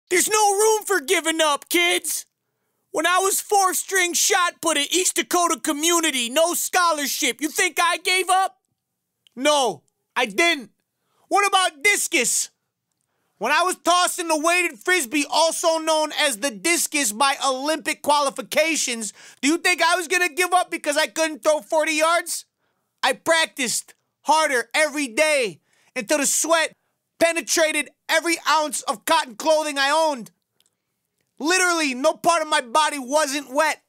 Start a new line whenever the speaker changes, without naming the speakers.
There's no room for giving up, kids. When I was fourth-string shot put at East Dakota Community, no scholarship, you think I gave up? No, I didn't. What about discus? When I was tossing the weighted frisbee, also known as the discus by Olympic qualifications, do you think I was going to give up because I couldn't throw 40 yards? I practiced harder every day until the sweat penetrated every ounce of cotton clothing I owned. Literally, no part of my body wasn't wet